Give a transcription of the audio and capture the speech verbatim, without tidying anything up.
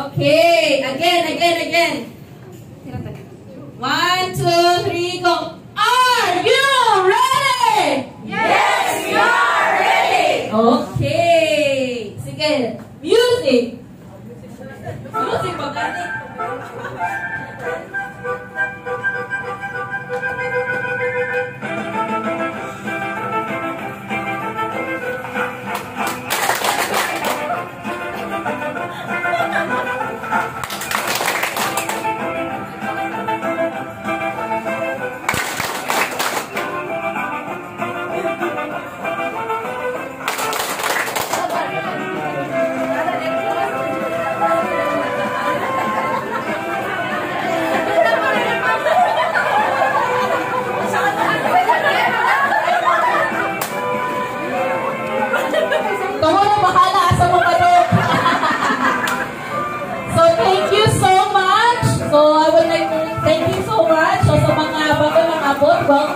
Okay, again, again, again. One, two, three, go. Are you ready? Yes, we are ready. Okay. Sige. Music. Music pa gani. So I would like to thank you so much. So sa mga bago nakabot, well,